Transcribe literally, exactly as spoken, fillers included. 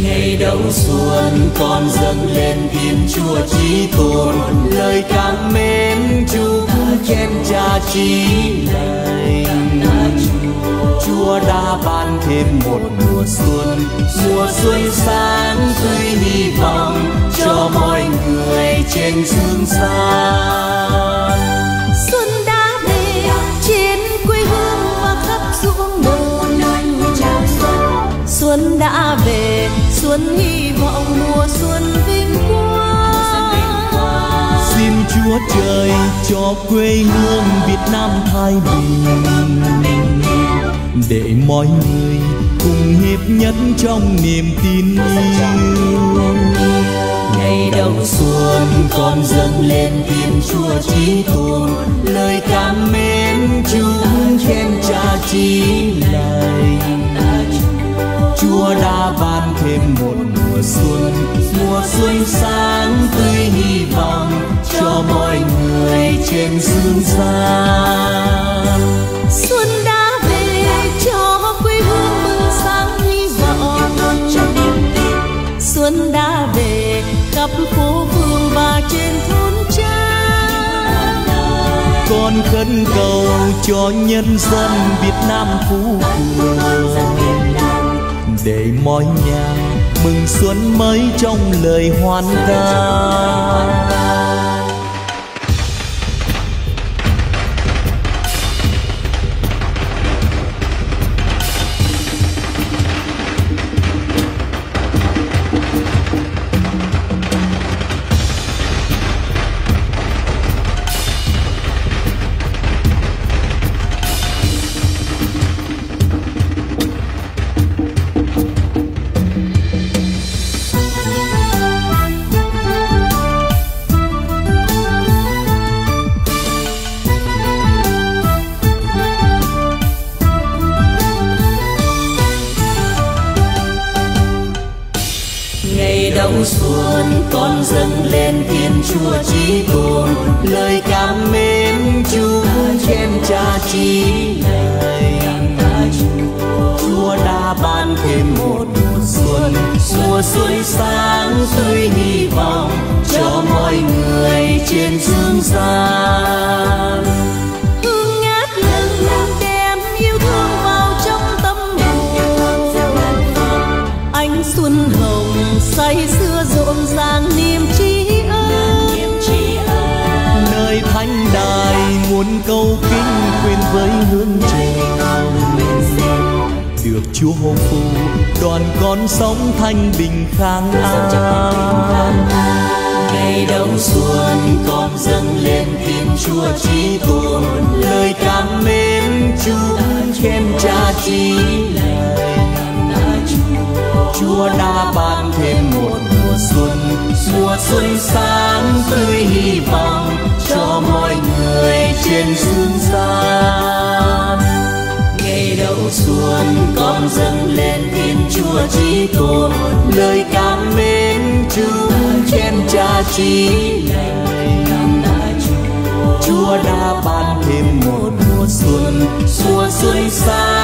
Ngày đầu xuân con dâng lên Thiên Chúa Chí Tôn, lời cảm mến chúc khen Cha chí lành. Chúa đã ban thêm một mùa xuân, mùa xuân sáng tươi hy vọng cho mọi người trên dương gian. Xuân đã về trên quê hương và khắp ruộng nơi chào xuân. Xuân đã về, xuân hy vọng mùa xuân vinh quang. Xin Chúa Trời cho quê hương Việt Nam thái bình, để mọi người cùng hiệp nhất trong niềm tin yêu. Ngày đầu xuân con dâng lên Thiên Chúa Chí Tôn, lời cảm mến chúc khen Cha chí lành. Chúa đã ban thêm một mùa xuân, mùa xuân sáng tươi hy vọng cho mọi người trên dương gian. Xuân đã về cho quê hương mừng sáng hy vọng. Xuân đã về khắp phố phường và trên thôn trang. Con khấn cầu cho nhân dân Việt Nam phú cường, để mọi nhà mừng xuân mới trong lời hoan ca. Đầu xuân con dâng lên Thiên Chúa Chí Tôn, lời cảm mến chúc khen Cha chí lành. Chúa đã ban thêm một mùa xuân, mùa xuân sáng tươi hy vọng cho mọi người trên dương gian. Hương ngát lừng đem yêu thương vào trong tâm hồn, ánh xuân hồng say xưa rộn ràng niềm tri ân. Nơi thánh đài muốn câu kinh quên với hương trời, được Chúa hô phụ đoàn con sống thanh bình khang an. Ngày đầu xuân con dâng lên Thiên Chúa Chí Tôn, lời cảm mến chúc khen Cha chí lành. Chúa đã ban thêm một mùa xuân, mùa xuân sáng tươi hy vọng cho mọi người trên dương gian. Ngày đầu xuân con dâng lên Thiên Chúa Chí Tôn, lời cảm mến chúc khen Cha chí lành. Chúa đã ban thêm một mùa xuân, mùa xuân sáng